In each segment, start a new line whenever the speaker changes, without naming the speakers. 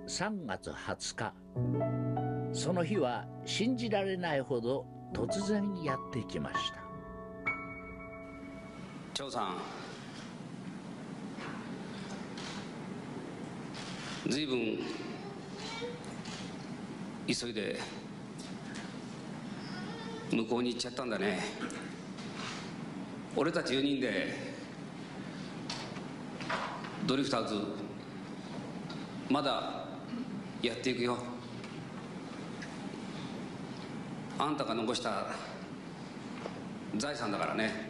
3月20日、その日は信じられないほど突然やってきました。
張さん、ずいぶん急いで向こうに行っちゃったんだね。俺たち4人でドリフターズまだやっていくよ。あんたが残した財産だからね。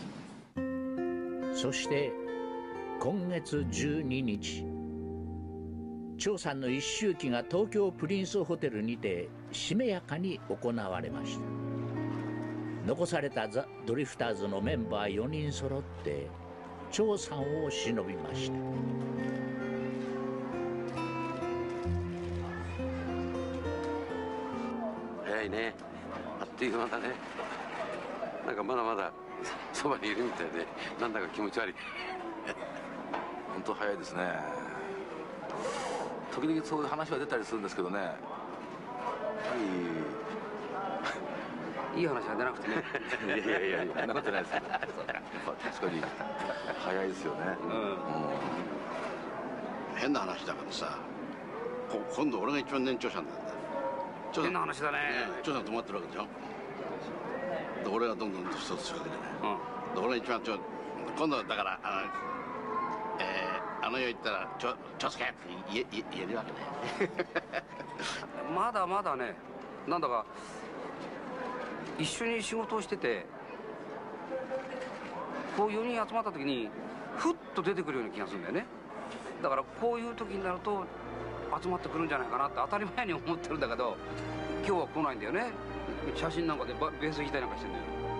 そして今月12日、張さんの一周忌が東京プリンスホテルにてしめやかに行われました。残されたザ・ドリフターズのメンバー4人揃って張さんを偲びました。
早いね、あっという間だね。なんかまだまだそばにいるみたいで、なんだか気持ち悪い。
本当早いですね。時々そういう話は出たりするんですけどね、やっぱ
いい話は出なくてね。
りいやいやいや、そんなことないですけど、やっぱ確かに早いですよね。
変な話だけどさ、今度俺が一番年長者なんだ。
変な話だね。
長さん止まってるわけでしょ。で俺がどんどん年取ってるわけでね。で俺が一番今度だからあの世行ったらちょすけって言えるわけね。
まだまだね、なんだか一緒に仕事をしてて、こう4人集まった時にふっと出てくるような気がするんだよね。だからこういう時になると集まってくるんじゃないかなって当たり前に思ってるんだけど、今日は来ないんだよね。写真なんかでベース弾いたりなんかしてんだよ。